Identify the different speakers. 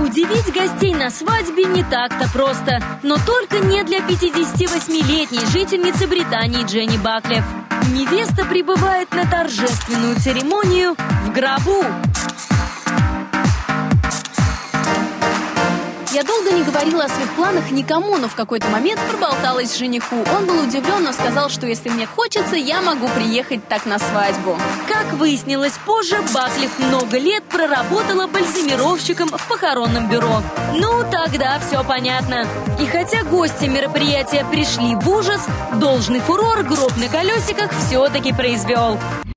Speaker 1: Удивить гостей на свадьбе не так-то просто, но только не для 58-летней жительницы Британии Дженни Баклев. Невеста прибывает на торжественную церемонию в гробу.
Speaker 2: Я долго не говорила о своих планах никому, но в какой-то момент проболталась жениху. Он был удивлен, но сказал, что если мне хочется, я могу приехать так на свадьбу.
Speaker 1: Как выяснилось позже, Баклев много лет проработала бальзамировщиком в похоронном бюро. Ну, тогда все понятно. И хотя гости мероприятия пришли в ужас, должный фурор гроб на колесиках все-таки произвел.